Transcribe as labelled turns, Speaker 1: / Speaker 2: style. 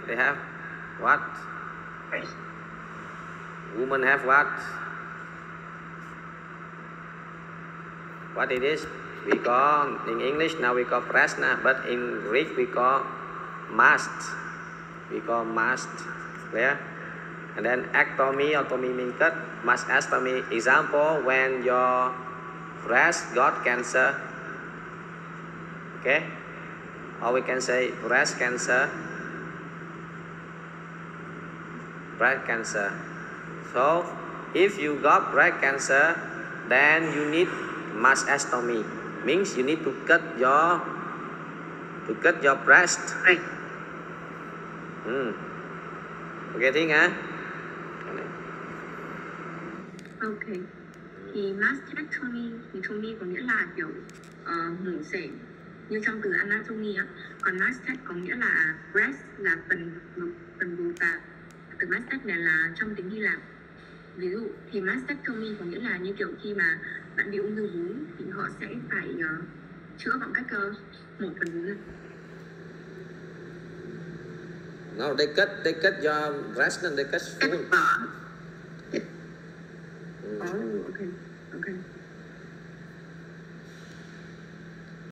Speaker 1: They have what? Women have what? What it is? We call in English now we call breast now, but in Greek we call mast. We call mast. Clear? And then ectomy, otomy means cut. Mastectomy, example when your breast got cancer. Okay? Or we can say breast cancer. Breast cancer. So if you got breast cancer, then you need mastectomy. Means you need to cut your breast. Okay, tiếng hả?
Speaker 2: Ok. Thì mastectomy có nghĩa là kiểu mổ xẻ như trong từ anatomy á. Còn mastect có nghĩa là breast là phần bầu và từ mastect này là trong tiếng Hy Lạp. Ví dụ thì mastectomy có nghĩa là như kiểu khi mà bạn bị ung thư vú thì họ sẽ phải chữa bằng cách mổ phần vú.
Speaker 1: No, they cut your breast and they cut
Speaker 2: vỏ.